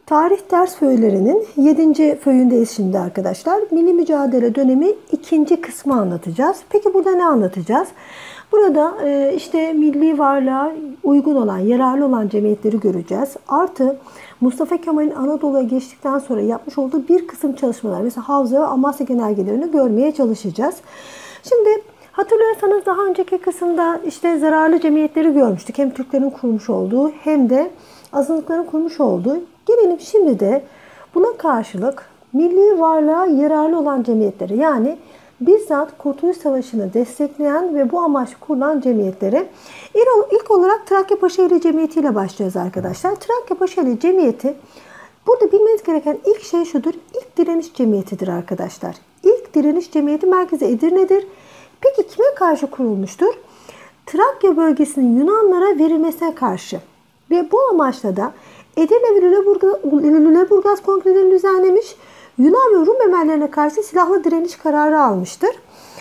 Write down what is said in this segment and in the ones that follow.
Tarih ders föylerinin 7. föyündeyiz şimdi arkadaşlar. Milli mücadele dönemi 2. kısmı anlatacağız. Peki burada ne anlatacağız? Burada işte milli varlığa uygun olan, yararlı olan cemiyetleri göreceğiz. Artı Mustafa Kemal'in Anadolu'ya geçtikten sonra yapmış olduğu bir kısım çalışmalar, mesela Havza ve Amasya genelgelerini görmeye çalışacağız. Şimdi hatırlıyorsanız daha önceki kısımda işte zararlı cemiyetleri görmüştük. Hem Türklerin kurmuş olduğu hem de azınlıkların kurmuş olduğu. Gelelim şimdi de buna karşılık milli varlığa yararlı olan cemiyetlere, yani bizzat Kurtuluş Savaşı'nı destekleyen ve bu amaçla kurulan cemiyetlere ilk olarak Trakya Paşaeli Cemiyeti ile başlıyoruz arkadaşlar. Trakya Paşaeli Cemiyeti, burada bilmeniz gereken ilk şey şudur: İlk direniş cemiyetidir arkadaşlar. İlk direniş cemiyeti merkezi Edirne'dir. Peki kime karşı kurulmuştur? Trakya bölgesinin Yunanlara verilmesine karşı. Ve bu amaçla da Edirne ve Lüleburgaz kongrelerini düzenlemiş, Yunan ve Rum emellerine karşı silahlı direniş kararı almıştır.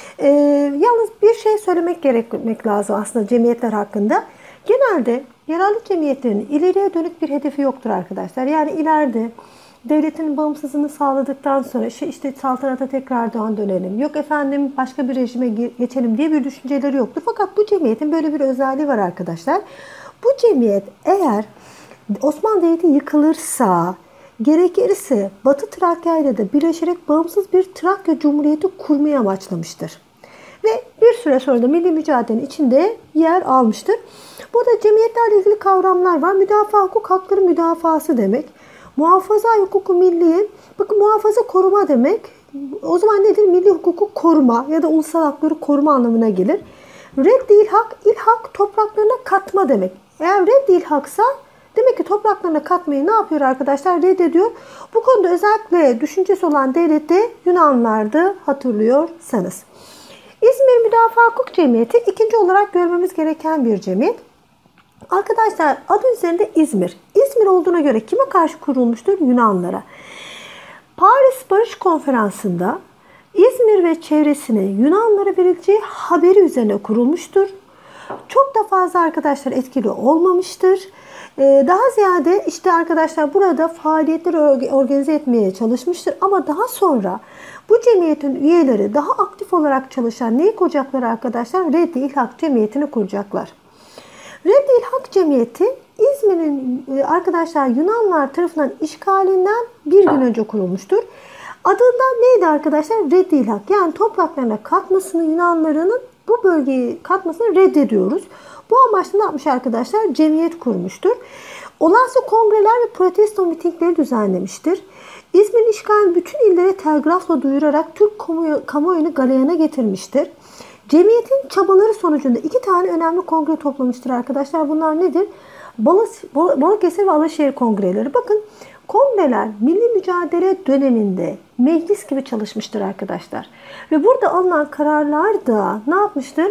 Yalnız bir şey söylemek lazım aslında cemiyetler hakkında. Genelde yararlı cemiyetlerin ileriye dönük bir hedefi yoktur arkadaşlar. Yani ileride devletin bağımsızlığını sağladıktan sonra işte saltanata tekrardan dönelim, yok efendim başka bir rejime geçelim diye bir düşünceleri yoktur. Fakat bu cemiyetin böyle bir özelliği var arkadaşlar. Bu cemiyet eğer Osmanlı Devleti yıkılırsa, gerekirse Batı Trakya ile de birleşerek bağımsız bir Trakya Cumhuriyeti kurmayı amaçlamıştır. Ve bir süre sonra da milli mücadelenin içinde yer almıştır. Burada cemiyetlerle ilgili kavramlar var. Müdafaa hukuk, hakları müdafası demek. Muhafaza hukuku milliye, bakın muhafaza koruma demek. O zaman nedir? Milli hukuku koruma ya da ulusal hakları koruma anlamına gelir. Reddi ilhak topraklarına katma demek. Eğer reddi ilhaksa demek ki topraklarına katmayı ne yapıyor arkadaşlar? Reddediyor. Bu konuda özellikle düşüncesi olan devlet de Yunanlardı, hatırlıyorsanız. İzmir Müdafaa Hukuk Cemiyeti ikinci olarak görmemiz gereken bir cemiyet. Arkadaşlar adı üzerinde İzmir. İzmir olduğuna göre kime karşı kurulmuştur? Yunanlara. Paris Barış Konferansı'nda İzmir ve çevresine Yunanlara verileceği haberi üzerine kurulmuştur. Çok da fazla arkadaşlar etkili olmamıştır. Daha ziyade işte arkadaşlar burada faaliyetleri organize etmeye çalışmıştır. Ama daha sonra bu cemiyetin üyeleri daha aktif olarak çalışan neyi kuracaklar arkadaşlar? Reddi İlhak Cemiyeti'ni kuracaklar. Reddi İlhak Cemiyeti İzmir'in arkadaşlar Yunanlar tarafından işgalinden bir gün önce kurulmuştur. Adından neydi arkadaşlar? Reddi İlhak. Yani topraklarına katmasını, Yunanlarının bu bölgeyi katmasını reddediyoruz. Bu amaçla ne yapmış arkadaşlar? Cemiyet kurmuştur. Olası kongreler ve protesto mitingleri düzenlemiştir. İzmir'in işgalini bütün illere telgrafla duyurarak Türk kamuoyunu galeyana getirmiştir. Cemiyetin çabaları sonucunda 2 tane önemli kongre toplamıştır arkadaşlar. Bunlar nedir? Balıkesir ve Alaşehir kongreleri. Bakın kongreler milli mücadele döneminde meclis gibi çalışmıştır arkadaşlar. Ve burada alınan kararlar da ne yapmıştır?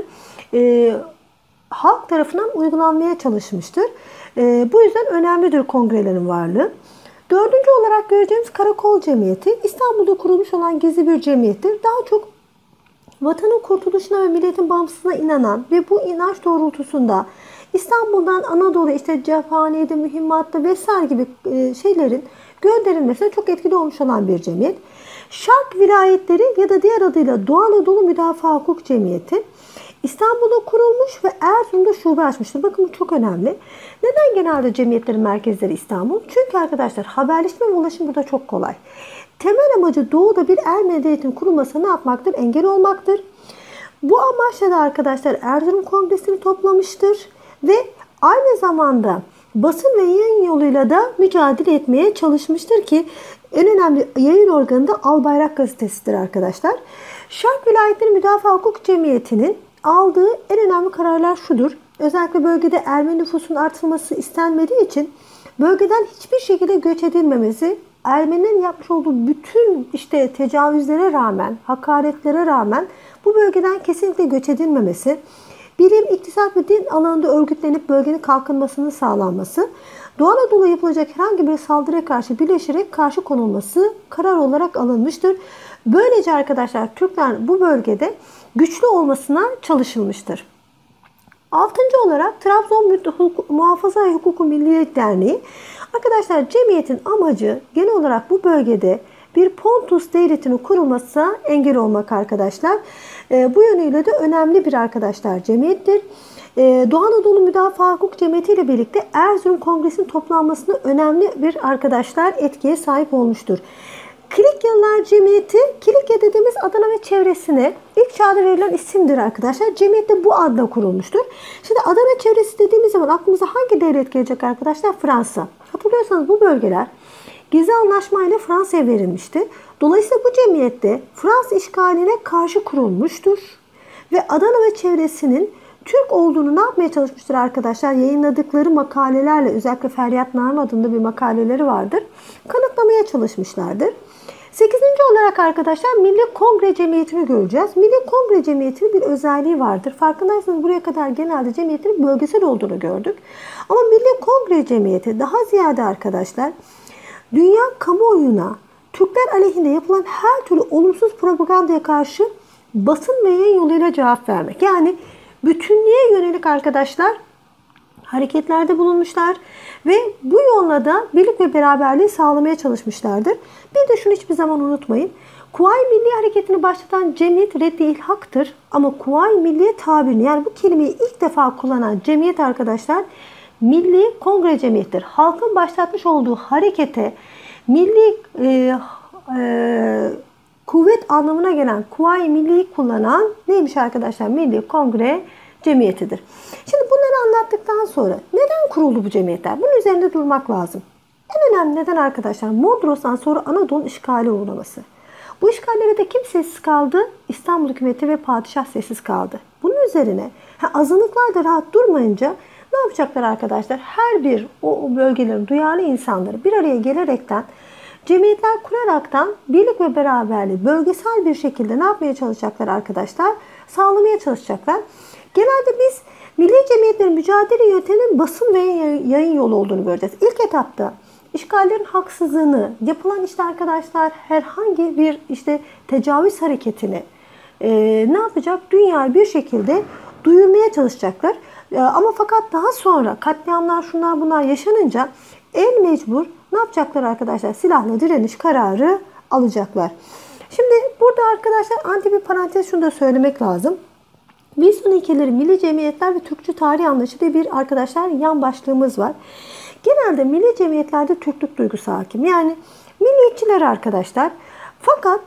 Halk tarafından uygulanmaya çalışmıştır. Bu yüzden önemlidir kongrelerin varlığı. Dördüncü olarak göreceğimiz Karakol Cemiyeti İstanbul'da kurulmuş olan gizli bir cemiyettir. Daha çok vatanın kurtuluşuna ve milletin bağımsızlığına inanan ve bu inanç doğrultusunda İstanbul'dan Anadolu'ya işte cephaneydi, mühimmatta vesaire gibi şeylerin gönderilmesine çok etkili olmuş olan bir cemiyet. Şark Vilayetleri ya da diğer adıyla Doğu Anadolu Müdafaa Hukuk Cemiyeti İstanbul'da kurulmuş ve Erzurum'da şube açmıştır. Bakın bu çok önemli. Neden genelde cemiyetlerin merkezleri İstanbul? Çünkü arkadaşlar haberleşme ve ulaşım burada çok kolay. Temel amacı doğuda bir medeniyetinin kurulmasına ne yapmaktır? Engel olmaktır. Bu amaçla da arkadaşlar Erzurum Kongresi'ni toplamıştır ve aynı zamanda basın ve yayın yoluyla da mücadele etmeye çalışmıştır ki en önemli yayın organı da Albayrak Gazetesi'dir arkadaşlar. Şark Vilayetleri Müdafaa Hukuk Cemiyeti'nin aldığı en önemli kararlar şudur: özellikle bölgede Ermeni nüfusun artırılması istenmediği için bölgeden hiçbir şekilde göç edilmemesi, Ermenilerin yapmış olduğu bütün işte tecavüzlere rağmen, hakaretlere rağmen bu bölgeden kesinlikle göç edilmemesi, bilim, iktisat ve din alanında örgütlenip bölgenin kalkınmasının sağlanması, Doğu Anadolu'ya yapılacak herhangi bir saldırıya karşı birleşerek karşı konulması karar olarak alınmıştır. Böylece arkadaşlar Türkler bu bölgede güçlü olmasına çalışılmıştır. Altıncı olarak Trabzon Muhafaza Hukuku Milliyet Derneği. Arkadaşlar cemiyetin amacı genel olarak bu bölgede bir Pontus devletinin kurulmasına engel olmak arkadaşlar. Bu yönüyle de önemli bir arkadaşlar cemiyettir. Doğu Anadolu Müdafaa Hukuk Cemiyeti ile birlikte Erzurum Kongresi'nin toplanmasında önemli bir arkadaşlar etkiye sahip olmuştur. Kilikyalılar Cemiyeti, Kilikya dediğimiz Adana ve çevresine ilk çağda verilen isimdir arkadaşlar. Cemiyet de bu adla kurulmuştur. Şimdi Adana çevresi dediğimiz zaman aklımıza hangi devlet gelecek arkadaşlar? Fransa. Hatırlıyorsanız bu bölgeler Gizli Anlaşmayla Fransa'ya verilmişti. Dolayısıyla bu cemiyette Fransız işgaline karşı kurulmuştur. Ve Adana ve çevresinin Türk olduğunu ne yapmaya çalışmıştır arkadaşlar? Yayınladıkları makalelerle, özellikle Feryatname adında bir makaleleri vardır, kanıtlamaya çalışmışlardır. 8. olarak arkadaşlar Milli Kongre Cemiyeti'ni göreceğiz. Milli Kongre Cemiyeti'nin bir özelliği vardır. Farkındaysanız buraya kadar genelde cemiyetlerin bölgesel olduğunu gördük. Ama Milli Kongre Cemiyeti daha ziyade arkadaşlar dünya kamuoyuna Türkler aleyhinde yapılan her türlü olumsuz propagandaya karşı basın ve yayın yoluyla cevap vermek. Yani bütünlüğe yönelik arkadaşlar hareketlerde bulunmuşlar ve bu yolla da birlik ve beraberliği sağlamaya çalışmışlardır. Bir de şunu hiçbir zaman unutmayın. Kuvayi Milliye Hareketi'ni başlatan cemiyet Reddi İlhak'tır. Ama Kuvayi Milliye tabirini, yani bu kelimeyi ilk defa kullanan cemiyet arkadaşlar Milli Kongre Cemiyeti'dir. Halkın başlatmış olduğu harekete milli kuvvet anlamına gelen Kuvayi Milli'yi kullanan neymiş arkadaşlar? Milli Kongre Cemiyeti'dir. Şimdi bunları anlattıktan sonra neden kuruldu bu cemiyetler? Bunun üzerinde durmak lazım. En önemli neden arkadaşlar Mondros'tan sonra Anadolu'nun işgale uğraması. Bu işgallere de kim sessiz kaldı? İstanbul hükümeti ve padişah sessiz kaldı. Bunun üzerine azınlıklar da rahat durmayınca ne yapacaklar arkadaşlar? Her bir o bölgelerin duyarlı insanları bir araya gelerekten cemiyetler kuraraktan birlik ve beraberliği bölgesel bir şekilde ne yapmaya çalışacaklar arkadaşlar? Sağlamaya çalışacaklar. Genelde biz milli cemiyetlerin mücadele yönteminin basın ve yayın yolu olduğunu göreceğiz. İlk etapta işgallerin haksızlığını, yapılan işte arkadaşlar herhangi bir işte tecavüz hareketini ne yapacak? Dünyaya bir şekilde duyurmaya çalışacaklar. Ama fakat daha sonra katliamlar şunlar bunlar yaşanınca el mecbur ne yapacaklar arkadaşlar? Silahla direniş kararı alacaklar. Şimdi burada arkadaşlar anti bir parantez şunu da söylemek lazım. Wilson ilkeleri, milli cemiyetler ve Türkçü tarih anlayışı diye bir arkadaşlar yan başlığımız var. Genelde milli cemiyetlerde Türklük duygusu hakim. Yani milliyetçiler arkadaşlar. Fakat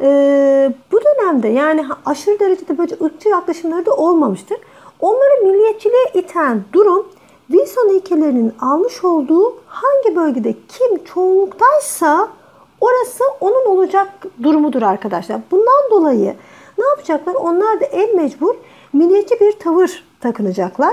bu dönemde yani aşırı derecede böyle ırkçı yaklaşımları da olmamıştır. Onları milliyetçiliğe iten durum Wilson ilkelerinin almış olduğu hangi bölgede kim çoğunluktaysa orası onun olacak durumudur arkadaşlar. Bundan dolayı ne yapacaklar? Onlar da el mecbur milliyetçi bir tavır takınacaklar.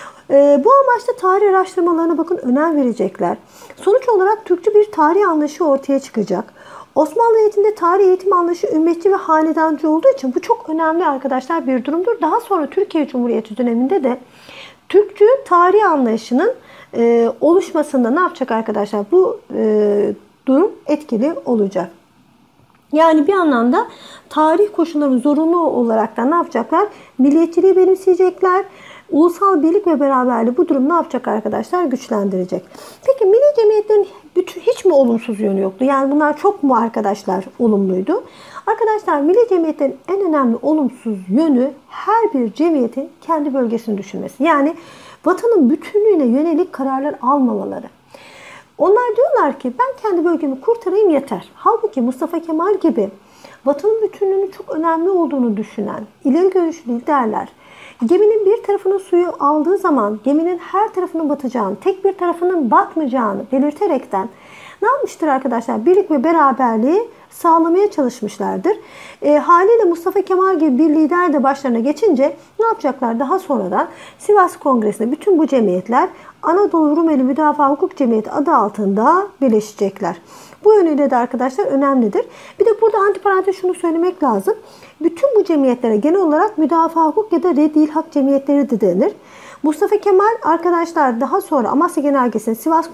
Bu amaçla tarih araştırmalarına bakın önem verecekler. Sonuç olarak Türkçü bir tarih anlayışı ortaya çıkacak. Osmanlı eğitiminde tarih eğitim anlayışı ümmetçi ve hanedancı olduğu için bu çok önemli arkadaşlar bir durumdur. Daha sonra Türkiye Cumhuriyeti döneminde de Türkçü tarih anlayışının oluşmasında ne yapacak arkadaşlar? Bu durum etkili olacak. Yani bir anlamda tarih koşulları zorunlu olarak da ne yapacaklar? Milliyetçiliği benimseyecekler. Ulusal birlik ve beraberliği bu durum ne yapacak arkadaşlar? Güçlendirecek. Peki milli cemiyetlerin hiç mi olumsuz yönü yoktu? Yani bunlar çok mu arkadaşlar olumluydu? Arkadaşlar milli cemiyetlerin en önemli olumsuz yönü her bir cemiyetin kendi bölgesini düşünmesi. Yani vatanın bütünlüğüne yönelik kararlar almamaları. Onlar diyorlar ki ben kendi bölgemi kurtarayım yeter. Halbuki Mustafa Kemal gibi vatanın bütünlüğünün çok önemli olduğunu düşünen ileri görüşlü liderler geminin bir tarafının suyu aldığı zaman geminin her tarafının batacağını, tek bir tarafının batmayacağını belirterekten ne yapmıştır arkadaşlar? Birlik ve beraberliği sağlamaya çalışmışlardır. Haliyle Mustafa Kemal gibi bir lider de başlarına geçince ne yapacaklar? Daha sonradan Sivas Kongresi'nde bütün bu cemiyetler Anadolu Rumeli Müdafaa Hukuk Cemiyeti adı altında birleşecekler. Bu yönüyle de arkadaşlar önemlidir. Bir de burada antiparantez şunu söylemek lazım. Bütün bu cemiyetlere genel olarak müdafaa hukuk ya da reddi ilhak cemiyetleri de denir. Mustafa Kemal arkadaşlar daha sonra Amasya Genelgesi'nin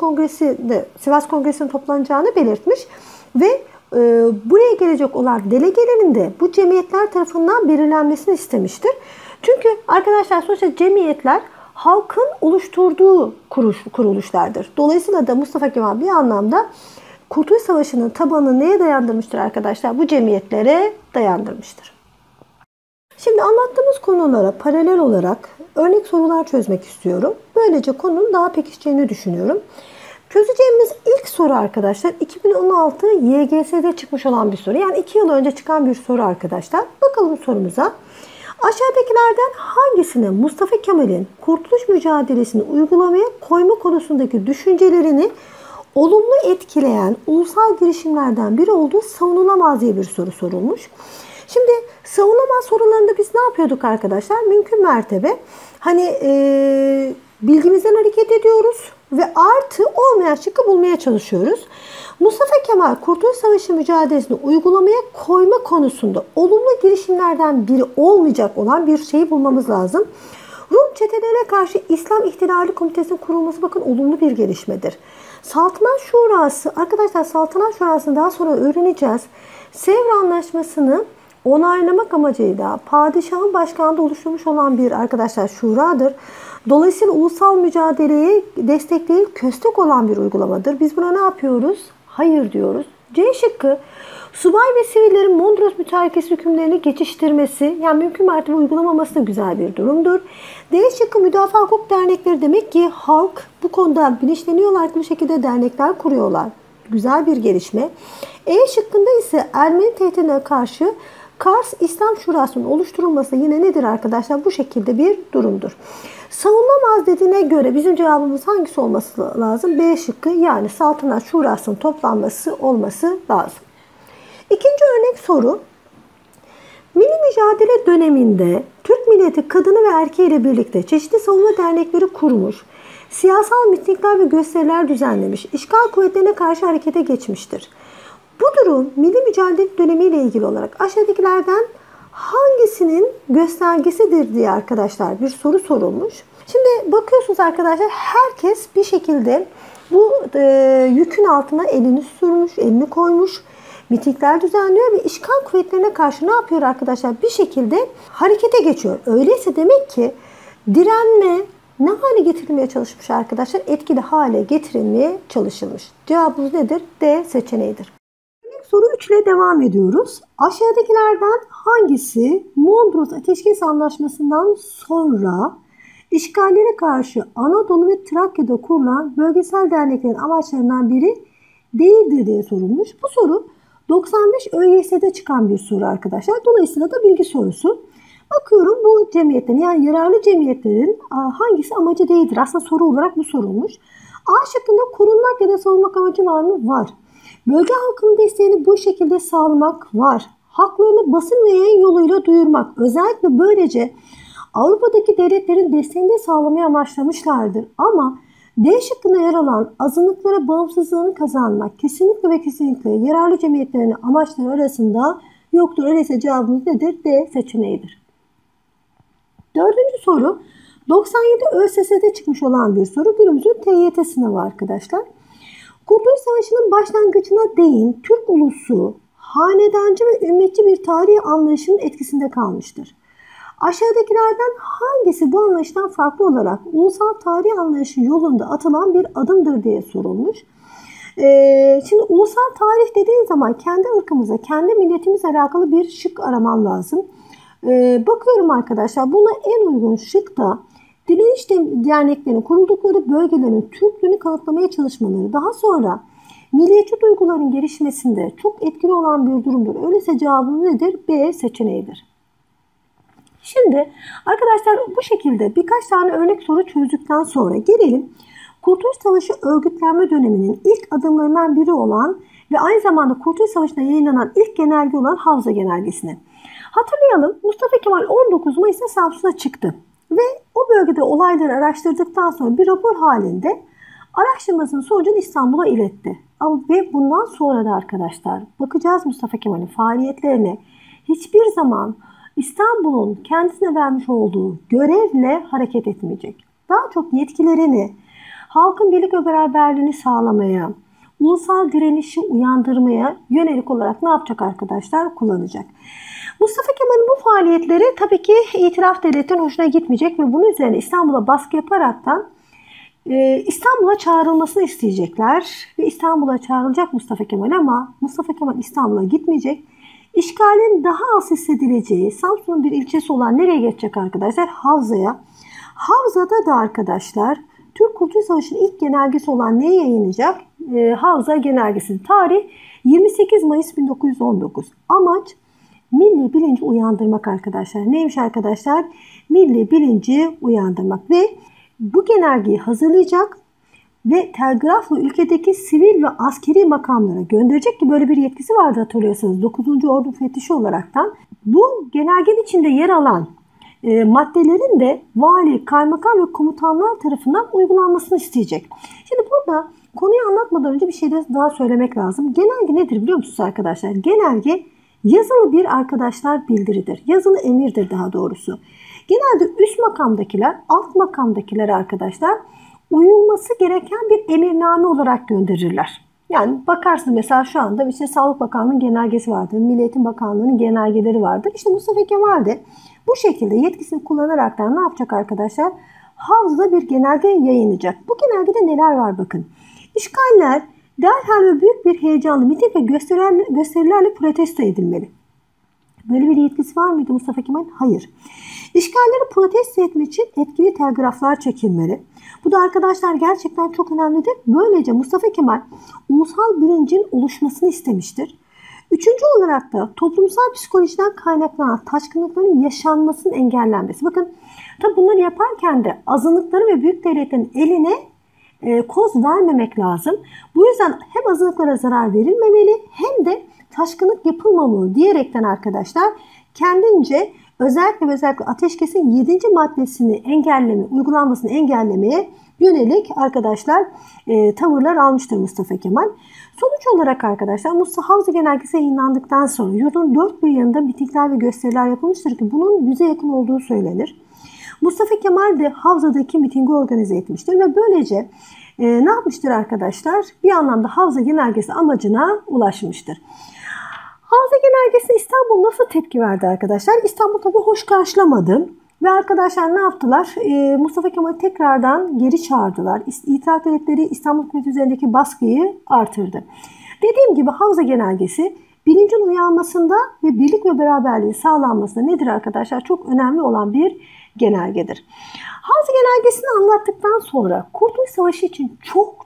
Sivas Kongresi'nin toplanacağını belirtmiş ve buraya gelecek olan delegelerin de bu cemiyetler tarafından belirlenmesini istemiştir. Çünkü arkadaşlar sonuçta cemiyetler halkın oluşturduğu kuruluşlardır. Dolayısıyla da Mustafa Kemal bir anlamda Kurtuluş Savaşı'nın tabanını neye dayandırmıştır arkadaşlar? Bu cemiyetlere dayandırmıştır. Şimdi anlattığımız konulara paralel olarak örnek sorular çözmek istiyorum. Böylece konunun daha pekişeceğini düşünüyorum. Çözeceğimiz ilk soru arkadaşlar 2016 YGS'de çıkmış olan bir soru. Yani 2 yıl önce çıkan bir soru arkadaşlar. Bakalım sorumuza. Aşağıdakilerden hangisine Mustafa Kemal'in kurtuluş mücadelesini uygulamaya koyma konusundaki düşüncelerini olumlu etkileyen ulusal girişimlerden biri olduğu savunulamaz diye bir soru sorulmuş. Şimdi savunulamaz sorularında biz ne yapıyorduk arkadaşlar? Mümkün mertebe bilgimizden hareket ediyoruz ve artı olmayan şıkkı bulmaya çalışıyoruz. Mustafa Kemal Kurtuluş Savaşı mücadelesini uygulamaya koyma konusunda olumlu girişimlerden biri olmayacak olan bir şeyi bulmamız lazım. Rum çetelerine karşı İslam İhtilali Komitesi'nin kurulması bakın olumlu bir gelişmedir. Saltanat Şurası, arkadaşlar Saltanat Şurası'nı daha sonra öğreneceğiz. Sevr Anlaşması'nı onaylamak amacıyla padişahın başkanlığında oluşturmuş olan bir arkadaşlar şuradır. Dolayısıyla ulusal mücadeleyi destekleyip köstek olan bir uygulamadır. Biz buna ne yapıyoruz? Hayır diyoruz. C şıkkı subay ve sivillerin Mondros mütarekesi hükümlerini geçiştirmesi, yani mümkün mertebe uygulamaması da güzel bir durumdur. D şıkkı müdafaa hukuk dernekleri, demek ki halk bu konuda bilinçleniyorlar ki bu şekilde dernekler kuruyorlar. Güzel bir gelişme. E şıkkında ise Ermeni tehdidine karşı Kars İslam Şurası'nın oluşturulması yine nedir arkadaşlar? Bu şekilde bir durumdur. Savunamaz dediğine göre bizim cevabımız hangisi olması lazım? B şıkkı, yani Saltanat Şurası'nın toplanması olması lazım. İkinci örnek soru. Milli mücadele döneminde Türk milleti kadını ve erkeğiyle birlikte çeşitli savunma dernekleri kurmuş, siyasal mitingler ve gösteriler düzenlemiş, işgal kuvvetlerine karşı harekete geçmiştir. Bu durum milli mücadele dönemiyle ilgili olarak aşağıdakilerden hangisinin göstergesidir diye arkadaşlar bir soru sorulmuş. Şimdi bakıyorsunuz arkadaşlar, herkes bir şekilde bu yükün altına elini sürmüş, elini koymuş, mitingler düzenliyor ve işgal kuvvetlerine karşı ne yapıyor arkadaşlar? Bir şekilde harekete geçiyor. Öyleyse demek ki direnme ne hale getirilmeye çalışmış arkadaşlar? Etkili hale getirilmeye çalışılmış. Cevabımız nedir? D seçeneğidir. Soru 3 ile devam ediyoruz. Aşağıdakilerden hangisi Mondros Ateşkes Anlaşması'ndan sonra işgallere karşı Anadolu ve Trakya'da kurulan bölgesel derneklerin amaçlarından biri değildir diye sorulmuş. Bu soru 95 ÖYS'de çıkan bir soru arkadaşlar. Dolayısıyla da bilgi sorusu. Bakıyorum bu cemiyetlerin, yani yararlı cemiyetlerin hangisi amacı değildir? Aslında soru olarak bu sorulmuş. A şıkkında korunmak ya da savunmak amacı var mı? Var. Bölge halkının desteğini bu şekilde sağlamak var. Haklarını basın ve yayın yoluyla duyurmak. Özellikle böylece Avrupa'daki devletlerin desteğini de sağlamayı amaçlamışlardır. Ama D şıkkında yer alan azınlıklara bağımsızlığını kazanmak kesinlikle ve kesinlikle yararlı cemiyetlerin amaçları arasında yoktur. Öyleyse cevabımız nedir? D seçeneğidir. Dördüncü soru 97 ÖSS'de çıkmış olan bir soru. Günümüzün TYT sınavı arkadaşlar. Kurtuluş Savaşı'nın başlangıcına değin Türk ulusu hanedancı ve ümmetçi bir tarihi anlayışının etkisinde kalmıştır. Aşağıdakilerden hangisi bu anlayıştan farklı olarak ulusal tarih anlayışı yolunda atılan bir adımdır diye sorulmuş. Şimdi ulusal tarih dediğin zaman kendi ırkımıza, kendi milletimizle alakalı bir şık aramam lazım. Bakıyorum arkadaşlar, buna en uygun şık da direniş derneklerinin kuruldukları bölgelerin Türklüğünü kanıtlamaya çalışmaları, daha sonra milliyetçi duyguların gelişmesinde çok etkili olan bir durumdur. Öyleyse cevabımız nedir? B seçeneğidir. Şimdi arkadaşlar bu şekilde birkaç tane örnek soru çözdükten sonra gelelim Kurtuluş Savaşı örgütlenme döneminin ilk adımlarından biri olan ve aynı zamanda Kurtuluş Savaşı'nda yayınlanan ilk genelge olan Havza Genelgesi'ne. Hatırlayalım, Mustafa Kemal 19 Mayıs'ta Samsun'a çıktı ve o bölgede olayları araştırdıktan sonra bir rapor halinde araştırmasının sonucunu İstanbul'a iletti. Ve bundan sonra da arkadaşlar bakacağız Mustafa Kemal'in faaliyetlerine, hiçbir zaman İstanbul'un kendisine vermiş olduğu görevle hareket etmeyecek. Daha çok yetkilerini halkın birlik ve beraberliğini sağlamaya, ulusal direnişi uyandırmaya yönelik olarak ne yapacak arkadaşlar? Kullanacak. Mustafa Kemal'in bu faaliyetleri tabii ki itilaf devletinin hoşuna gitmeyecek ve bunun üzerine İstanbul'a baskı yaparaktan İstanbul'a çağrılmasını isteyecekler ve İstanbul'a çağrılacak Mustafa Kemal ama Mustafa Kemal İstanbul'a gitmeyecek. İşgalin daha az hissedileceği Samsun'un bir ilçesi olan nereye geçecek arkadaşlar? Havza'ya. Havza'da da arkadaşlar Türk Kurtuluş Savaşı'nın ilk genelgesi olan neyi yayınlayacak? Havza Genelgesi'nin tarih 28 Mayıs 1919. Amaç milli bilinci uyandırmak arkadaşlar. Neymiş arkadaşlar? Milli bilinci uyandırmak ve bu genelgeyi hazırlayacak ve telgrafla ülkedeki sivil ve askeri makamlara gönderecek ki böyle bir yetkisi vardı hatırlıyorsanız 9. Ordu müfettişi olaraktan. Bu genelgenin içinde yer alan maddelerin de vali, kaymakam ve komutanlar tarafından uygulanmasını isteyecek. Şimdi burada konuyu anlatmadan önce bir şey daha söylemek lazım. Genelge nedir biliyor musunuz arkadaşlar? Genelge yazılı bir arkadaşlar bildiridir. Yazılı emirdir daha doğrusu. Genelde üst makamdakiler, alt makamdakiler arkadaşlar uyulması gereken bir emirname olarak gönderirler. Yani bakarsın mesela şu anda işte Sağlık Bakanlığı'nın genelgesi vardır, Milli Eğitim Bakanlığı'nın genelgeleri vardır. İşte Mustafa Kemal de bu şekilde yetkisini kullanarak da ne yapacak arkadaşlar? Havzada bir genelge yayınlayacak. Bu genelgede neler var bakın. İşgaller derhal ve büyük bir heyecanlı miting ve gösterilerle protesto edilmeli. Böyle bir yetkisi var mıydı Mustafa Kemal? Hayır. İşgalleri protesto etmek için etkili telgraflar çekilmeli. Bu da arkadaşlar gerçekten çok önemlidir. Böylece Mustafa Kemal ulusal bilincin oluşmasını istemiştir. Üçüncü olarak da toplumsal psikolojiden kaynaklanan taşkınlıkların yaşanmasının engellenmesi. Bakın tabi bunları yaparken de azınlıkların ve büyük devletlerin eline koz vermemek lazım. Bu yüzden hem azınlıklara zarar verilmemeli hem de taşkınlık yapılmamalı diyerekten arkadaşlar kendince özellikle ateşkesin 7. maddesini uygulanmasını engellemeye yönelik arkadaşlar tavırlar almıştır Mustafa Kemal. Sonuç olarak arkadaşlar Havza Genelgesi yayınlandıktan sonra yurdun dört bir yanında mitingler ve gösteriler yapılmıştır ki bunun 100'e yakın olduğu söylenir. Mustafa Kemal de Havza'daki mitingi organize etmiştir ve böylece ne yapmıştır arkadaşlar? Bir anlamda Havza Genelgesi amacına ulaşmıştır. Havza Genelgesi'ne İstanbul nasıl tepki verdi arkadaşlar? İstanbul tabii hoş karşılamadı. Ve arkadaşlar ne yaptılar? Mustafa Kemal'i tekrardan geri çağırdılar. İtilaf devletleri İstanbul hükümeti üzerindeki baskıyı artırdı. Dediğim gibi Havza Genelgesi bilincin uyanmasında ve birlik ve beraberliğin sağlanmasında nedir arkadaşlar? Çok önemli olan bir genelgedir. Havza Genelgesi'ni anlattıktan sonra Kurtuluş Savaşı için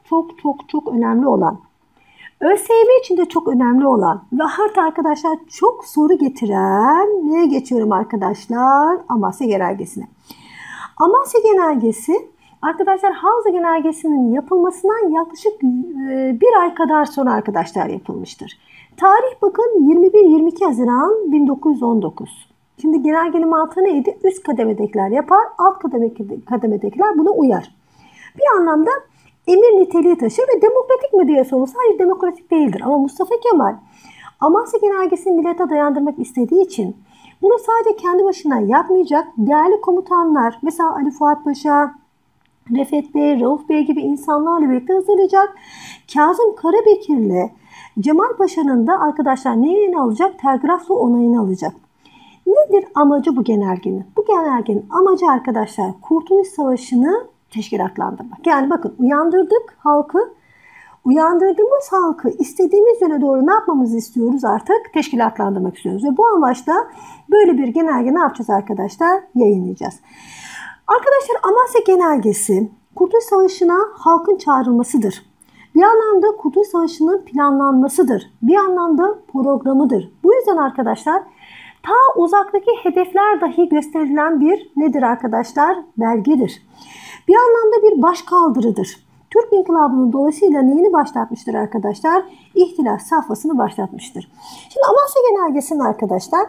çok önemli olan, ÖSYM için de çok önemli olan ve hatta arkadaşlar çok soru getiren neye geçiyorum arkadaşlar? Amasya Genelgesi'ne. Amasya Genelgesi arkadaşlar Havza Genelgesi'nin yapılmasından yaklaşık bir ay kadar sonra arkadaşlar yapılmıştır. Tarih bakın 21-22 Haziran 1919. Şimdi genelgenin mantığı neydi? Üst kademedekiler yapar, alt kademedekiler buna uyar. Bir anlamda emir niteliği taşır ve demokratik mi diye sorulsa hayır demokratik değildir. Ama Mustafa Kemal Amasya Genelgesi'ni millete dayandırmak istediği için bunu sadece kendi başına yapmayacak. Değerli komutanlar mesela Ali Fuat Paşa, Refet Bey, Rauf Bey gibi insanlarla birlikte hazırlayacak. Kazım Karabekir'le Cemal Paşa'nın da arkadaşlar neyini alacak? Telgrafla onayını alacak. Nedir amacı bu genelgenin? Bu genelgenin amacı arkadaşlar Kurtuluş Savaşı'nı teşkilatlandırmak. Yani bakın uyandırdık halkı. Uyandırdığımız halkı istediğimiz yöne doğru ne yapmamızı istiyoruz artık? Teşkilatlandırmak istiyoruz. Ve bu amaçla böyle bir genelge ne yapacağız arkadaşlar? Yayınlayacağız. Arkadaşlar Amasya Genelgesi Kurtuluş Savaşı'na halkın çağrılmasıdır. Bir anlamda Kurtuluş Savaşı'nın planlanmasıdır. Bir anlamda programıdır. Bu yüzden arkadaşlar ta uzaktaki hedefler dahi gösterilen bir nedir arkadaşlar? Belgedir. Bir anlamda bir başkaldırıdır. Türk İnkılabı'nın dolayısıyla neyini başlatmıştır arkadaşlar? İhtilal safhasını başlatmıştır. Şimdi Amasya Genelgesi'nin arkadaşlar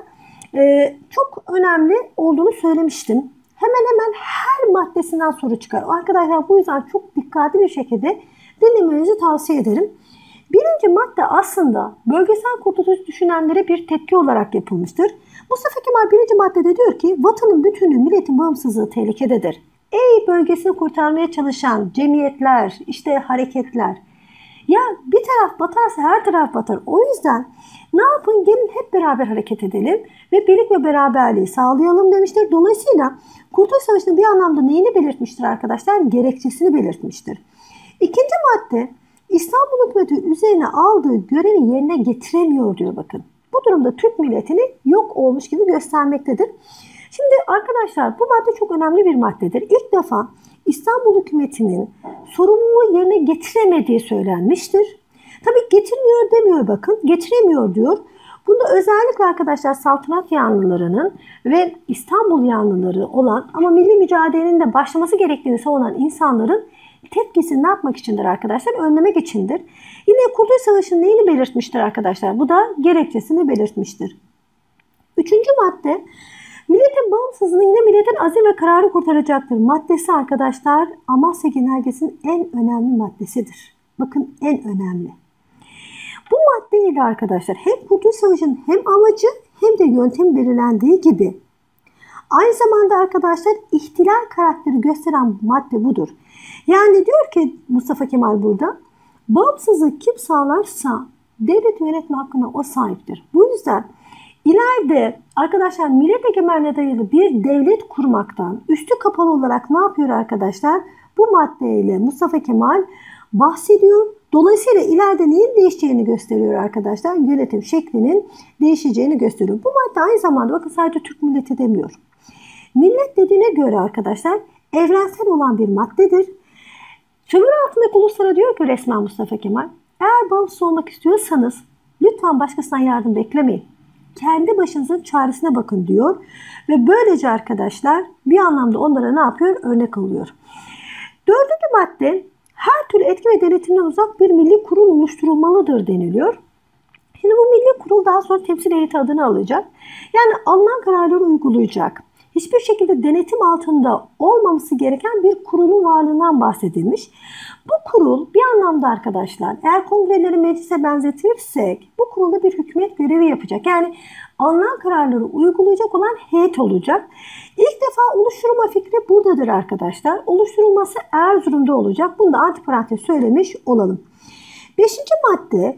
çok önemli olduğunu söylemiştim. Hemen her maddesinden soru çıkar. Arkadaşlar bu yüzden çok dikkatli bir şekilde dinlemenizi tavsiye ederim. Birinci madde aslında bölgesel kurtuluş düşünenlere bir tepki olarak yapılmıştır. Mustafa Kemal birinci maddede diyor ki vatanın bütünlüğü, milletin bağımsızlığı tehlikededir. Ey bölgesini kurtarmaya çalışan cemiyetler, işte hareketler. Ya bir taraf batarsa her taraf batar. O yüzden ne yapın? Gelin hep beraber hareket edelim ve birlik ve beraberliği sağlayalım demiştir. Dolayısıyla Kurtuluş Savaşı'nın bir anlamda neyini belirtmiştir arkadaşlar? Gerekçesini belirtmiştir. İkinci madde, İstanbul hükümeti üzerine aldığı görevi yerine getiremiyor diyor bakın. Bu durumda Türk milletini yok olmuş gibi göstermektedir. Şimdi arkadaşlar bu madde çok önemli bir maddedir. İlk defa İstanbul hükümetinin sorumluluğu yerine getiremediği söylenmiştir. Tabii getirmiyor demiyor bakın, getiremiyor diyor. Bunda özellikle arkadaşlar saltanat yanlılarının ve İstanbul yanlıları olan ama milli mücadelenin de başlaması gerektiğini savunan insanların tepkisini ne yapmak içindir arkadaşlar? Önlemek içindir. Yine Kurtuluş Savaşı'nın neyini belirtmiştir arkadaşlar? Bu da gerekçesini belirtmiştir. Üçüncü madde, milletin bağımsızlığını yine milletin azim ve kararı kurtaracaktır. Maddesi arkadaşlar Amasya Genelgesi'nin en önemli maddesidir. Bakın en önemli. Bu maddeyle arkadaşlar hem Kurtuluş Savaşı'nın hem amacı hem de yöntemi belirlendiği gibi aynı zamanda arkadaşlar ihtilal karakteri gösteren madde budur. Yani diyor ki Mustafa Kemal burada, bağımsızlığı kim sağlarsa devlet yönetme hakkına o sahiptir. Bu yüzden ileride arkadaşlar millet egemenliğe dayalı bir devlet kurmaktan üstü kapalı olarak ne yapıyor arkadaşlar? Bu maddeyle Mustafa Kemal bahsediyor. Dolayısıyla ileride neyin değişeceğini gösteriyor arkadaşlar. Yönetim şeklinin değişeceğini gösteriyor. Bu madde aynı zamanda bakın sadece Türk milleti demiyor. Millet dediğine göre arkadaşlar evrensel olan bir maddedir. Sömürü altındaki uluslara diyor ki resmen Mustafa Kemal, eğer bağımsız olmak istiyorsanız lütfen başkasından yardım beklemeyin. Kendi başınızın çaresine bakın diyor. Ve böylece arkadaşlar bir anlamda onlara ne yapıyor? Örnek alıyor. Dördüncü madde, her türlü etki ve denetimden uzak bir milli kurul oluşturulmalıdır deniliyor. Şimdi bu milli kurul daha sonra temsil heyeti adını alacak. Yani alınan kararları uygulayacak. Hiçbir şekilde denetim altında olmaması gereken bir kurulun varlığından bahsedilmiş. Bu kurul bir anlamda arkadaşlar eğer kongreleri meclise benzetirsek bu kurulda bir hükümet görevi yapacak. Yani alınan kararları uygulayacak olan heyet olacak. İlk defa oluşturulma fikri buradadır arkadaşlar. Oluşturulması Erzurum'da olacak. Bunu da antiparantez söylemiş olalım. Beşinci madde,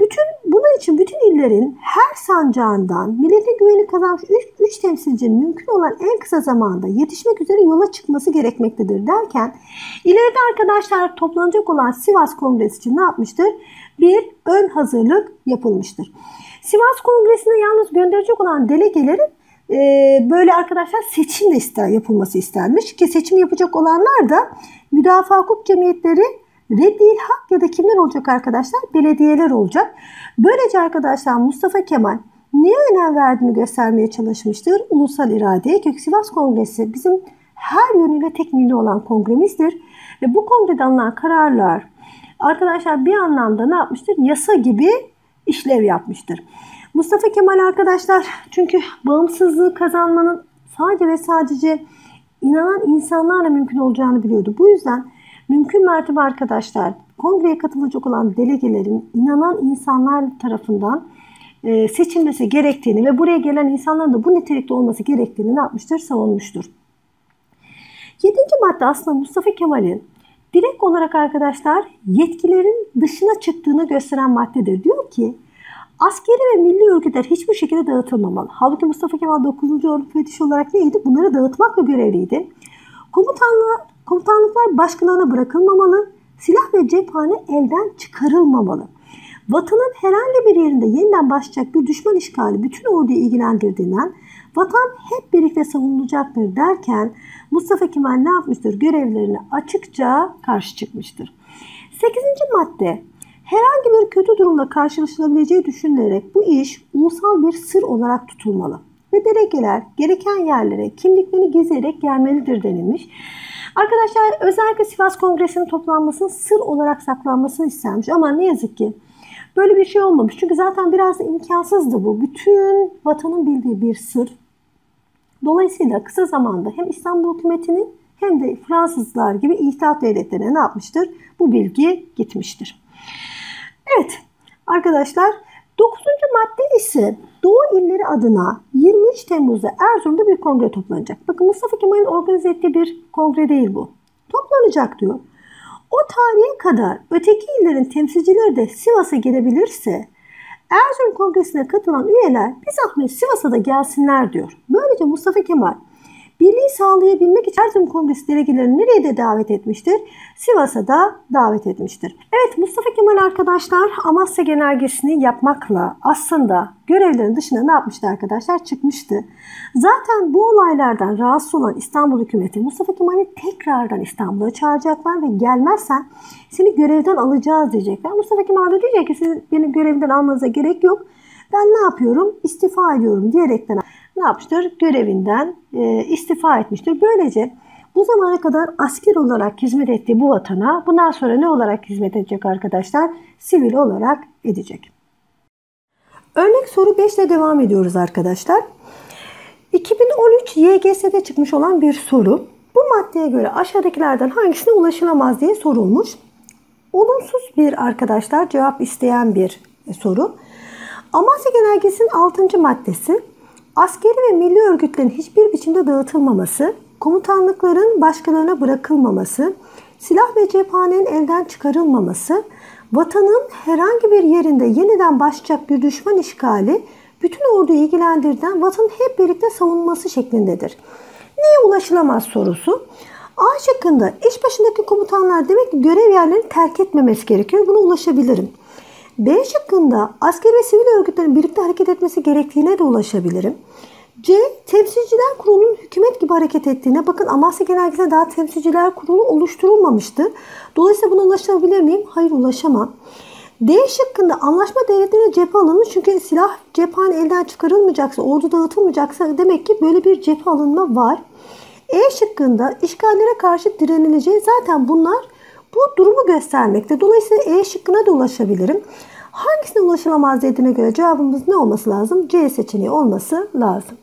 bunun için bütün illerin her sancağından milletin güvenini kazanmış 3 temsilcinin mümkün olan en kısa zamanda yetişmek üzere yola çıkması gerekmektedir derken ileride arkadaşlar toplanacak olan Sivas Kongresi için ne yapmıştır? Bir ön hazırlık yapılmıştır. Sivas Kongresi'ne yalnız gönderecek olan delegelerin böyle arkadaşlar seçim de yapılması istenmiş ki seçim yapacak olanlar da müdafaa hukuk cemiyetleri Reddil hak ya da kimler olacak arkadaşlar? Belediyeler olacak. Böylece arkadaşlar Mustafa Kemal neye önem verdiğini göstermeye çalışmıştır? Ulusal iradeye. Çünkü Sivas Kongresi bizim her yönüyle tek milli olan kongremizdir. Ve bu kongrede alınan kararlar arkadaşlar bir anlamda ne yapmıştır? Yasa gibi işlev yapmıştır. Mustafa Kemal arkadaşlar çünkü bağımsızlığı kazanmanın sadece ve sadece inanan insanlarla mümkün olacağını biliyordu. Bu yüzden mümkün mertebe arkadaşlar kongreye katılacak olan delegelerin inanan insanlar tarafından seçilmesi gerektiğini ve buraya gelen insanların da bu nitelikte olması gerektiğini ne yapmıştır? Savunmuştur. 7. madde aslında Mustafa Kemal'in direkt olarak arkadaşlar yetkilerin dışına çıktığını gösteren maddedir. Diyor ki askeri ve milli örgütler hiçbir şekilde dağıtılmamalı. Halbuki Mustafa Kemal 9. Ordu Müfettişi olarak neydi? Bunları dağıtmakla görevliydi. Komutanlıklar başkalarına bırakılmamalı, silah ve cephane elden çıkarılmamalı. Vatanın herhangi bir yerinde yeniden başlayacak bir düşman işgali bütün orduyu ilgilendirdiğinden vatan hep birlikte savunulacaktır derken Mustafa Kemal ne yapmıştır? Görevlerine açıkça karşı çıkmıştır. 8. madde, herhangi bir kötü durumla karşılaşılabileceği düşünülerek bu iş ulusal bir sır olarak tutulmalı ve delegeler gereken yerlere kimliklerini gizleyerek gelmelidir denilmiş. Arkadaşlar özellikle Sivas Kongresi'nin toplanmasının sır olarak saklanmasını istenmiş ama ne yazık ki böyle bir şey olmamış. Çünkü zaten biraz da imkansızdı bu. Bütün vatanın bildiği bir sır. Dolayısıyla kısa zamanda hem İstanbul hükümetinin hem de Fransızlar gibi İttihat devletlerine ne yapmıştır? Bu bilgi gitmiştir. Evet arkadaşlar 9. madde ise Doğu illeri adına 23 Temmuz'da Erzurum'da bir kongre toplanacak. Bakın Mustafa Kemal'in organize ettiği bir kongre değil bu. Toplanacak diyor. O O tarihe kadar öteki illerin temsilcileri de Sivas'a gelebilirse Erzurum Kongresi'ne katılan üyeler bir zahmet Sivas'a da gelsinler diyor. Böylece Mustafa Kemal birliği sağlayabilmek için Erzurum Kongresi delegelerini nereye de davet etmiştir? Sivas'a da davet etmiştir. Evet, Mustafa Kemal arkadaşlar Amasya Genelgesi'ni yapmakla aslında görevlerin dışına ne yapmıştı arkadaşlar? Çıkmıştı. Zaten bu olaylardan rahatsız olan İstanbul hükümeti Mustafa Kemal'i tekrardan İstanbul'a çağıracaklar ve gelmezsen seni görevden alacağız diyecekler. Mustafa Kemal de diyecek ki siz beni görevden almanıza gerek yok. Ben ne yapıyorum? İstifa ediyorum diyerekten ne yapmıştır? Görevinden istifa etmiştir. Böylece bu zamana kadar asker olarak hizmet ettiği bu vatana bundan sonra ne olarak hizmet edecek arkadaşlar? Sivil olarak edecek. Örnek soru 5 ile devam ediyoruz arkadaşlar. 2013 YGS'de çıkmış olan bir soru. Bu maddeye göre aşağıdakilerden hangisine ulaşılamaz diye sorulmuş. Olumsuz bir arkadaşlar cevap isteyen bir soru. Amasya Genelgesi'nin 6. maddesi askeri ve milli örgütlerin hiçbir biçimde dağıtılmaması, komutanlıkların başkalarına bırakılmaması, silah ve cephanenin elden çıkarılmaması, vatanın herhangi bir yerinde yeniden başlayacak bir düşman işgali, bütün orduyu ilgilendirden vatanın hep birlikte savunması şeklindedir. Neye ulaşılamaz sorusu? A şıkkında iş başındaki komutanlar demek ki görev yerlerini terk etmemesi gerekiyor. Buna ulaşabilirim. B şıkkında askeri ve sivil örgütlerin birlikte hareket etmesi gerektiğine de ulaşabilirim. C. Temsilciler Kurulu'nun hükümet gibi hareket ettiğine. Bakın Amasya Genelgesi'nde daha Temsilciler Kurulu oluşturulmamıştı. Dolayısıyla buna ulaşabilir miyim? Hayır, ulaşamam. D şıkkında anlaşma devletlerine cephe alınır. Çünkü silah cephane elden çıkarılmayacaksa, ordu dağıtılmayacaksa demek ki böyle bir cephe alınma var. E şıkkında işgallere karşı direnileceği, zaten bunlar bu durumu göstermekte. Dolayısıyla E şıkkına da ulaşabilirim. Hangisine ulaşılamaz dediğine göre cevabımız ne olması lazım? C seçeneği olması lazım.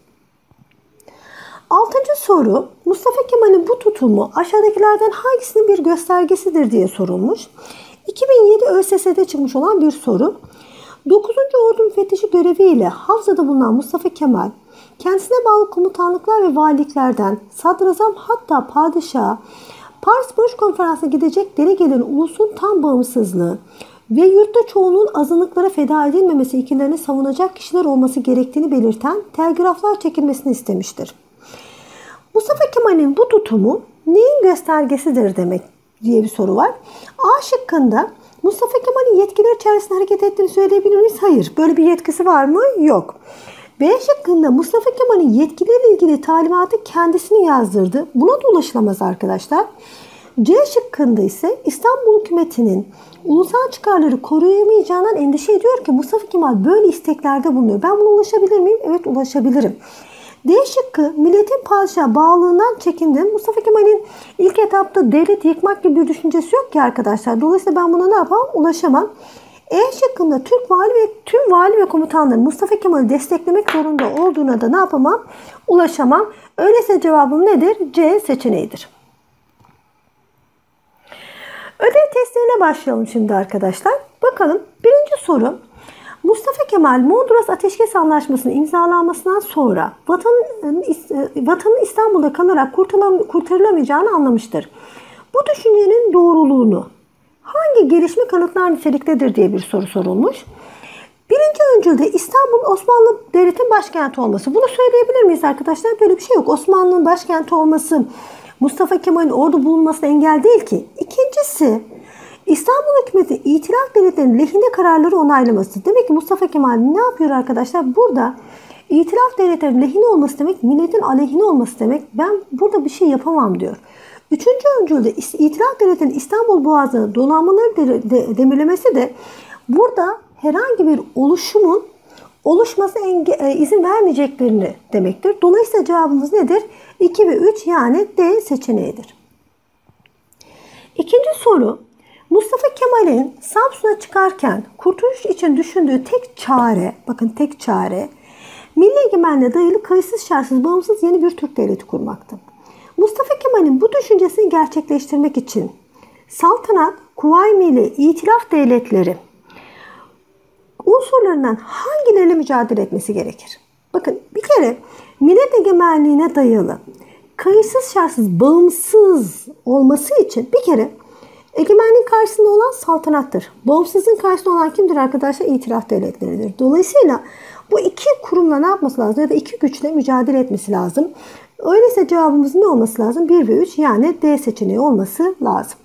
6. soru. Mustafa Kemal'in bu tutumu aşağıdakilerden hangisinin bir göstergesidir diye sorulmuş. 2007 ÖSS'de çıkmış olan bir soru. 9. Ordu Müfettişi göreviyle Havza'da bulunan Mustafa Kemal, kendisine bağlı komutanlıklar ve valiliklerden sadrazam hatta padişah, Paris Barış Konferansı'na gidecek delegelerin ulusun tam bağımsızlığı ve yurtta çoğunluğun azınlıklara feda edilmemesi ilkelerini savunacak kişiler olması gerektiğini belirten telgraflar çekilmesini istemiştir. Mustafa Kemal'in bu tutumu neyin göstergesidir demek diye bir soru var. A şıkkında Mustafa Kemal'in yetkileri içerisinde hareket ettiğini söyleyebilir miyiz? Hayır. Böyle bir yetkisi var mı? Yok. B şıkkında Mustafa Kemal'in yetkileriyle ilgili talimatı kendisini yazdırdı. Buna da ulaşılamaz arkadaşlar. C şıkkında ise İstanbul hükümetinin ulusal çıkarları koruyamayacağından endişe ediyor ki Mustafa Kemal böyle isteklerde bulunuyor. Ben buna ulaşabilir miyim? Evet, ulaşabilirim. D şıkkı milletin padişah bağlılığından çekindim. Mustafa Kemal'in ilk etapta devlet yıkmak gibi bir düşüncesi yok ki arkadaşlar. Dolayısıyla ben buna ne yapamam? Ulaşamam. E şıkkında tüm vali ve komutanların Mustafa Kemal'i desteklemek zorunda olduğuna da ne yapamam? Ulaşamam. Öyleyse cevabım nedir? C seçeneğidir. Ödev testlerine başlayalım şimdi arkadaşlar. Bakalım birinci soru. Mustafa Kemal Mondros Ateşkes Anlaşması'nın imzalanmasından sonra vatanın İstanbul'da kalarak kurtarılamayacağını anlamıştır. Bu düşüncenin doğruluğunu hangi gelişme kanıtlar niteliktedir diye bir soru sorulmuş. Birinci öncülde İstanbul Osmanlı Devleti'nin başkenti olması. Bunu söyleyebilir miyiz arkadaşlar? Böyle bir şey yok. Osmanlı'nın başkenti olması Mustafa Kemal'in ordu bulunmasına engel değil ki. İkincisi, İstanbul hükümeti itilaf devletlerinin lehine kararları onaylaması. Demek ki Mustafa Kemal ne yapıyor arkadaşlar? Burada itilaf devletlerinin lehine olması demek, milletin aleyhine olması demek. Ben burada bir şey yapamam diyor. Üçüncü öncülde itilaf devletinin İstanbul Boğazı'nı donanmaları demirlemesi de burada herhangi bir oluşumun oluşmasına izin vermeyeceklerini demektir. Dolayısıyla cevabımız nedir? 2 ve 3, yani D seçeneğidir. İkinci soru. Mustafa Kemal'in Samsun'a çıkarken kurtuluş için düşündüğü tek çare, bakın tek çare, milli egemenliğe dayalı kayıtsız şartsız bağımsız yeni bir Türk devleti kurmaktı. Mustafa Kemal'in bu düşüncesini gerçekleştirmek için saltanat, Kuvayi Milliye, itilaf devletleri unsurlarından hangileriyle mücadele etmesi gerekir? Bakın bir kere millet egemenliğine dayalı kayıtsız şartsız bağımsız olması için bir kere Egemenliğin karşısında olan saltanattır. Bağımsızlığın karşısında olan kimdir arkadaşlar? İtilaf devletleridir. Dolayısıyla bu iki kurumla ne yapması lazım? Ya da iki güçle mücadele etmesi lazım. Öyleyse cevabımız ne olması lazım? 1 ve 3, yani D seçeneği olması lazım.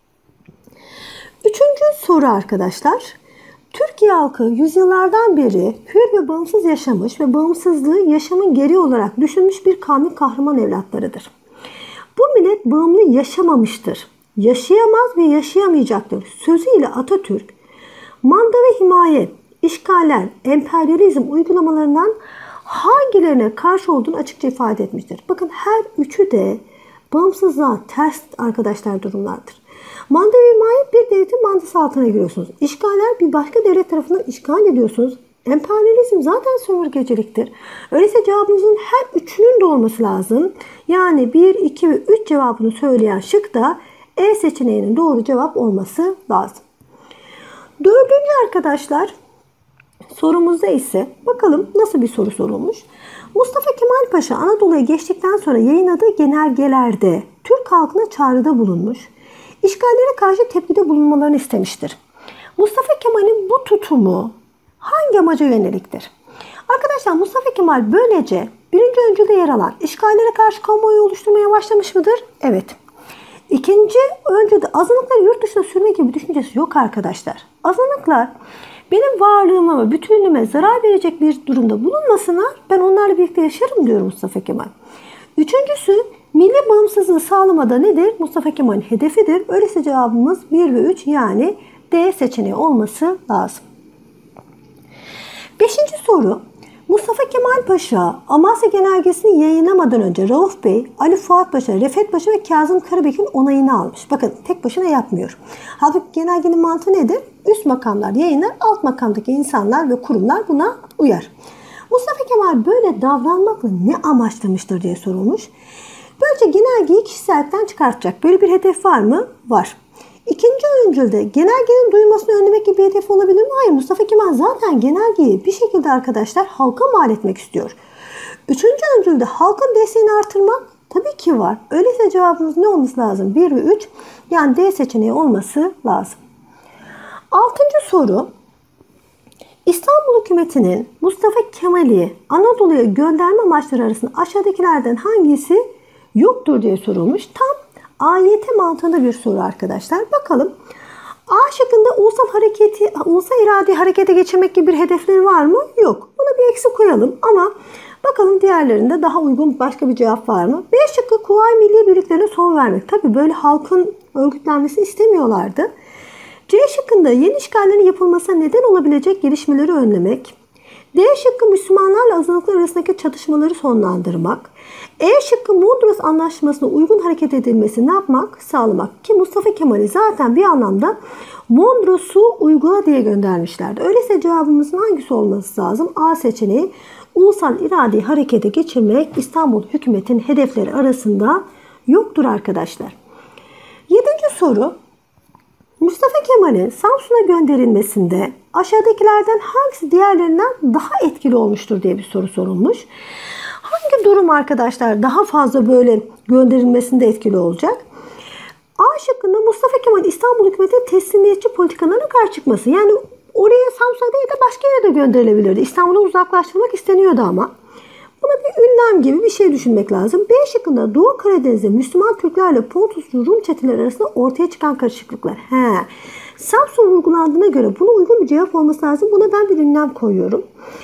Üçüncü soru arkadaşlar. Türkiye halkı yüzyıllardan beri hür ve bağımsız yaşamış ve bağımsızlığı yaşamın gereği olarak düşünmüş bir kavmin kahraman evlatlarıdır. Bu millet bağımlı yaşamamıştır. Yaşayamaz ve yaşayamayacaktır. Sözüyle Atatürk, manda ve himaye, işgaller, emperyalizm uygulamalarından hangilerine karşı olduğunu açıkça ifade etmiştir. Bakın her üçü de bağımsızlığa ters arkadaşlar durumlardır. Manda ve himaye, bir devletin mandası altına giriyorsunuz. İşgaller, bir başka devlet tarafından işgal ediyorsunuz. Emperyalizm zaten sömürgeciliktir. Öyleyse cevabımızın her üçünün de olması lazım. Yani 1, 2 ve 3 cevabını söyleyen şık da E seçeneğinin doğru cevap olması lazım. Dördüncü arkadaşlar sorumuzda ise bakalım nasıl bir soru sorulmuş. Mustafa Kemal Paşa Anadolu'ya geçtikten sonra yayınladığı genelgelerde Türk halkına çağrıda bulunmuş, işgallere karşı tepkide bulunmalarını istemiştir. Mustafa Kemal'in bu tutumu hangi amaca yöneliktir? Arkadaşlar Mustafa Kemal böylece birinci öncülde yer alan işgallere karşı kamuoyu oluşturmaya başlamış mıdır? Evet. İkinci öncülde azınlıkları yurt dışına sürme gibi bir düşüncesi yok arkadaşlar. Azınlıklar benim varlığıma ve bütünlüğüme zarar verecek bir durumda bulunmasınlar, ben onlarla birlikte yaşarım diyor Mustafa Kemal. Üçüncüsü, milli bağımsızlığı sağlamada nedir? Mustafa Kemal'in hedefidir. Öyleyse cevabımız 1 ve 3, yani D seçeneği olması lazım. Beşinci soru. Mustafa Kemal Paşa Amasya Genelgesi'ni yayınlamadan önce Rauf Bey, Ali Fuat Paşa, Refet Paşa ve Kazım Karabekir'in onayını almış. Bakın tek başına yapmıyor. Halbuki genelgenin mantığı nedir? Üst makamlar yayınlar, alt makamdaki insanlar ve kurumlar buna uyar. Mustafa Kemal böyle davranmakla ne amaçlamıştır diye sorulmuş. Böylece genelgeyi kişisellikten çıkartacak. Böyle bir hedef var mı? Var. İkinci öncülde genelgenin duyulmasını önlemek gibi bir hedef olabilir mi? Hayır. Mustafa Kemal zaten genelgeyi bir şekilde arkadaşlar halka mal etmek istiyor. Üçüncü öncülde halkın desteğini artırmak tabii ki var. Öyleyse cevabımız ne olması lazım? 1 ve 3, yani D seçeneği olması lazım. Altıncı soru. İstanbul hükümetinin Mustafa Kemal'i Anadolu'ya gönderme amaçları arasında aşağıdakilerden hangisi yoktur diye sorulmuş. Tam AYT mantığında bir soru arkadaşlar. Bakalım. A şıkkında ulusal iradeyi harekete geçirmek gibi bir hedefleri var mı? Yok. Buna bir eksi koyalım ama bakalım diğerlerinde daha uygun başka bir cevap var mı? B şıkkı Kuvayi Milliye birliklerine son vermek. Tabii böyle halkın örgütlenmesini istemiyorlardı. C şıkkında yeni işgallerin yapılmasına neden olabilecek gelişmeleri önlemek. D şıkkı Müslümanlarla azınlıklar arasındaki çatışmaları sonlandırmak. E şıkkı Mondros Anlaşması'na uygun hareket edilmesi ne yapmak? Sağlamak. Ki Mustafa Kemal'i zaten bir anlamda Mondros'u uygula diye göndermişlerdi. Öyleyse cevabımızın hangisi olması lazım? A seçeneği, ulusal iradeyi harekete geçirmek İstanbul hükümetinin hedefleri arasında yoktur arkadaşlar. 7. soru. Mustafa Kemal'in Samsun'a gönderilmesinde aşağıdakilerden hangisi diğerlerinden daha etkili olmuştur diye bir soru sorulmuş. Hangi durum arkadaşlar daha fazla böyle gönderilmesinde etkili olacak? A şıkkında Mustafa Kemal İstanbul hükümetinin teslimiyetçi politikalarına karşı çıkması. Yani oraya Samsun'a değil de başka yere de gönderilebilirdi. İstanbul'u uzaklaştırmak isteniyordu ama. Buna bir ünlem gibi bir şey düşünmek lazım. B şıkkında Doğu Karadeniz'de Müslüman Türklerle Pontuslu Rum çeteleri arasında ortaya çıkan karışıklıklar. Samsun vurgulandığına göre buna uygun bir cevap olması lazım. Buna ben bir ünlem koyuyorum.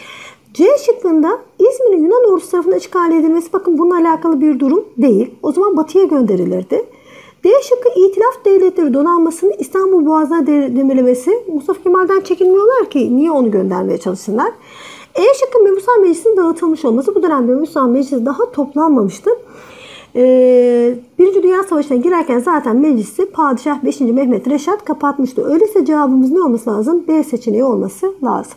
C şıkkında İzmir'in Yunan ordusu tarafından işgal edilmesi, bakın bununla alakalı bir durum değil. O zaman batıya gönderilirdi. D şıkkı İtilaf Devletleri donanmasının İstanbul Boğazı'na demirlemesi. Mustafa Kemal'den çekinmiyorlar ki niye onu göndermeye çalışsınlar. E şıkkı Mebusan Meclisi'nin dağıtılmış olması. Bu dönemde Mebusan Meclisi daha toplanmamıştı. Birinci Dünya Savaşı'na girerken zaten meclisi Padişah 5. Mehmet Reşat kapatmıştı. Öyleyse cevabımız ne olması lazım? B seçeneği olması lazım.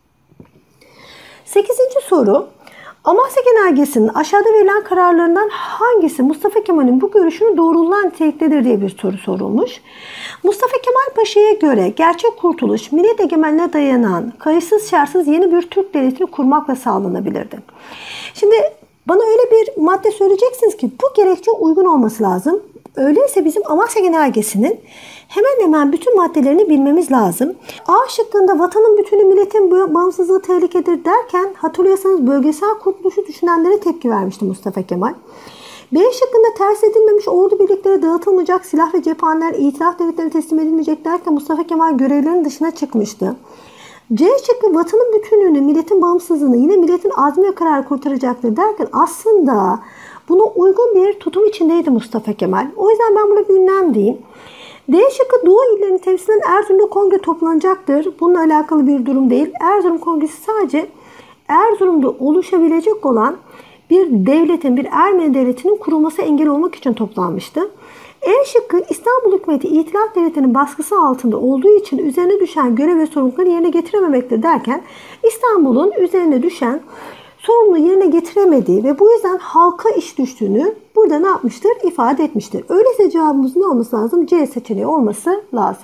8. soru. Amasya Genelgesi'nin aşağıda verilen kararlarından hangisi Mustafa Kemal'in bu görüşünü doğrulayan niteliktedir diye bir soru sorulmuş. Mustafa Kemal Paşa'ya göre gerçek kurtuluş millet egemenliğine dayanan kayıtsız şartsız yeni bir Türk devletini kurmakla sağlanabilirdi. Şimdi bana öyle bir madde söyleyeceksiniz ki bu gerekçe uygun olması lazım. Öyleyse bizim Amasya Genelgesi'nin hemen hemen bütün maddelerini bilmemiz lazım. A şıkkında vatanın bütünü, milletin bağımsızlığı tehlikedir derken hatırlıyorsanız bölgesel kurtuluşu düşünenlere tepki vermişti Mustafa Kemal. B şıkkında ters edilmemiş ordu birlikleri dağıtılmayacak, silah ve cephaneler itilaf devletlerine teslim edilmeyecek derken Mustafa Kemal görevlerinin dışına çıkmıştı. C şıkkı vatanın bütünlüğünü, milletin bağımsızlığını, yine milletin azmi ve kararı kurtaracaktır derken aslında buna uygun bir tutum içindeydi Mustafa Kemal. O yüzden ben buna bir ünlem diyeyim. D şıkkı Doğu illerini temsil eden Erzurum'da kongre toplanacaktır. Bununla alakalı bir durum değil. Erzurum Kongresi sadece Erzurum'da oluşabilecek olan bir devletin, bir Ermeni devletinin kurulması engel olmak için toplanmıştı. E şıkkı İstanbul hükümeti İtilaf devletinin baskısı altında olduğu için üzerine düşen görev ve sorumlulukları yerine getirememektir derken İstanbul'un üzerine düşen sorumluluğu yerine getiremediği ve bu yüzden halka iş düştüğünü burada ne yapmıştır? İfade etmiştir. Öyleyse cevabımızın ne olması lazım? C seçeneği olması lazım.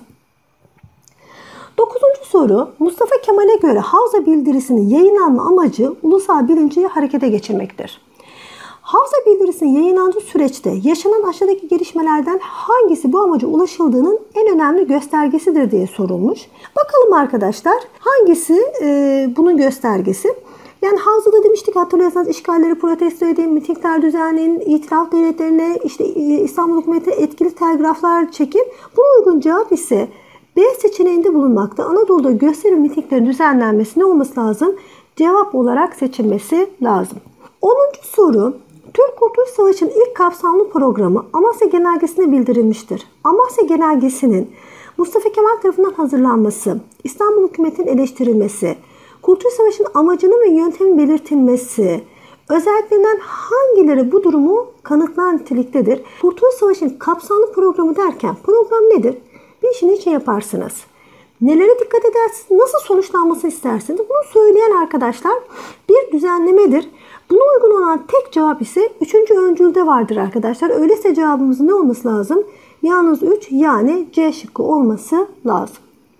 9. soru. Mustafa Kemal'e göre Havza Bildirisi'nin yayınlanma amacı ulusal bilinciyi harekete geçirmektir. Havza Bildirisi'nin yayınlandığı süreçte yaşanan aşağıdaki gelişmelerden hangisi bu amaca ulaşıldığının en önemli göstergesidir diye sorulmuş. Bakalım arkadaşlar, hangisi bunun göstergesi? Yani Havza'da demiştik, hatırlıyorsanız işgalleri protesto edin, mitingler düzenleyin, itilaf devletlerine, işte İstanbul hükümeti etkili telgraflar çekin. Buna uygun cevap ise B seçeneğinde bulunmakta. Anadolu'da gösteri mitinglerin düzenlenmesi ne olması lazım? Cevap olarak seçilmesi lazım. 10. soru. Türk Kurtuluş Savaşı'nın ilk kapsamlı programı Amasya Genelgesi'ne bildirilmiştir. Amasya Genelgesi'nin Mustafa Kemal tarafından hazırlanması, İstanbul hükümetinin eleştirilmesi, Kurtuluş Savaşı'nın amacının ve yöntemin belirtilmesi, özelliklerinden hangileri bu durumu kanıtlar niteliktedir? Kurtuluş Savaşı'nın kapsamlı programı derken program nedir? Bir işin için yaparsınız. Nelere dikkat edersiniz? Nasıl sonuçlanmasını istersiniz? Bunu söyleyen arkadaşlar bir düzenlemedir. Buna uygun olan tek cevap ise 3. öncülde vardır arkadaşlar. Öyleyse cevabımızın ne olması lazım? Yalnız 3, yani C şıkkı olması lazım.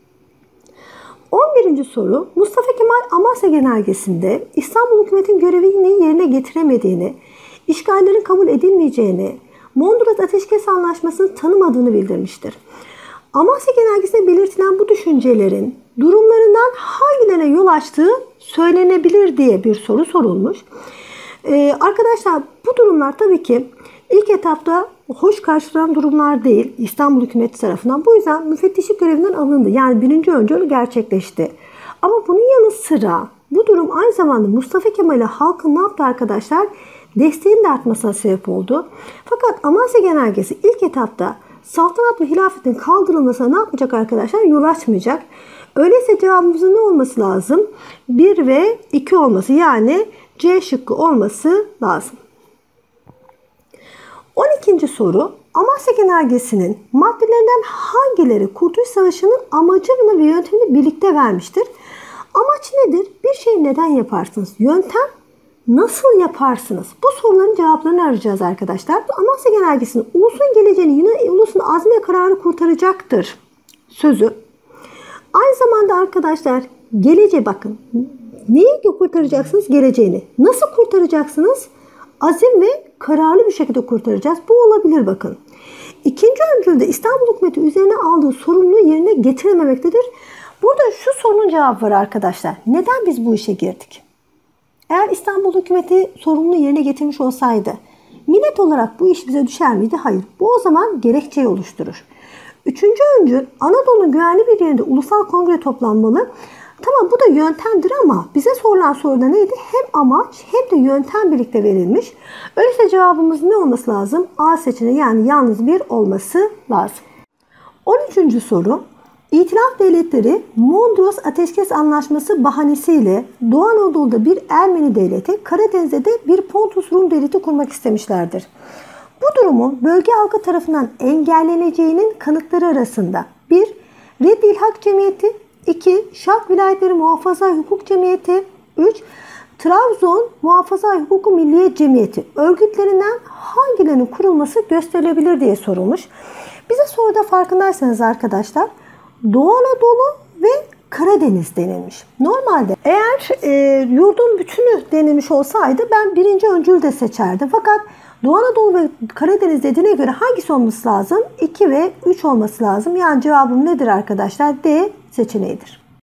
11. soru. Mustafa Kemal Amasya Genelgesi'nde İstanbul hükümetinin görevini yerine getiremediğini, işgallerin kabul edilmeyeceğini, Mondros Ateşkes Anlaşması'nı tanımadığını bildirmiştir. Amasya Genelgesi'nde belirtilen bu düşüncelerin durumlarından hangilerine yol açtığı söylenebilir diye bir soru sorulmuş. Arkadaşlar bu durumlar tabii ki ilk etapta hoş karşılanan durumlar değil İstanbul hükümeti tarafından. Bu yüzden müfettişlik görevinden alındı. Yani birinci öncül gerçekleşti. Ama bunun yanı sıra bu durum aynı zamanda Mustafa Kemal'e halkın ne yaptı arkadaşlar? Desteğin de artmasına sebep oldu. Fakat Amasya Genelgesi ilk etapta saltanat ve hilafetin kaldırılmasına ne yapacak arkadaşlar? Yol açmayacak. Öyleyse cevabımızın ne olması lazım? 1 ve 2 olması, yani C şıkkı olması lazım. 12. soru. Amasya Genelgesi'nin maddelerinden hangileri Kurtuluş Savaşı'nın amacını ve yöntemini birlikte vermiştir? Amaç nedir? Bir şeyi neden yaparsınız? Yöntem nasıl yaparsınız? Bu soruların cevaplarını arayacağız arkadaşlar. Amasya Genelgesi'nin ulusun geleceğini, yine ulusun azmi ve kararı kurtaracaktır sözü. Aynı zamanda arkadaşlar geleceğe bakın. Neyi kurtaracaksınız? Geleceğini. Nasıl kurtaracaksınız? Azim ve kararlı bir şekilde kurtaracağız. Bu olabilir bakın. İkinci öncülde İstanbul hükümeti üzerine aldığı sorumluluğu yerine getirememektedir. Burada şu sorunun cevabı var arkadaşlar. Neden biz bu işe girdik? Eğer İstanbul hükümeti sorumluluğu yerine getirmiş olsaydı millet olarak bu iş bize düşer miydi? Hayır. Bu o zaman gerekçeyi oluşturur. Üçüncü öncül Anadolu'nun güvenli bir yerinde ulusal kongre toplanmalı. Tamam, bu da yöntemdir ama bize sorulan soruda neydi? Hem amaç hem de yöntem birlikte verilmiş. Öyleyse cevabımız ne olması lazım? A seçeneği, yani yalnız 1 olması lazım. 13. soru. İtilaf devletleri Mondros Ateşkes Anlaşması bahanesiyle Doğu Anadolu'da bir Ermeni devleti, Karadeniz'de de bir Pontus Rum devleti kurmak istemişlerdir. Bu durumun bölge halkı tarafından engelleneceğinin kanıtları arasında 1. Reddi İlhak Cemiyeti, 2. Şark Vilayetleri Muhafaza Hukuk Cemiyeti, 3. Trabzon Muhafaza Hukuku Milliye Cemiyeti örgütlerinden hangilerinin kurulması gösterilebilir diye sorulmuş. Bize soruda farkındaysanız arkadaşlar Doğu Anadolu ve Karadeniz denilmiş. Normalde eğer yurdun bütünü denilmiş olsaydı ben birinci öncül de seçerdim. Fakat Doğu Anadolu ve Karadeniz dediğine göre hangisi olması lazım? 2 ve 3 olması lazım. Yani cevabım nedir arkadaşlar? D seçeneğidir.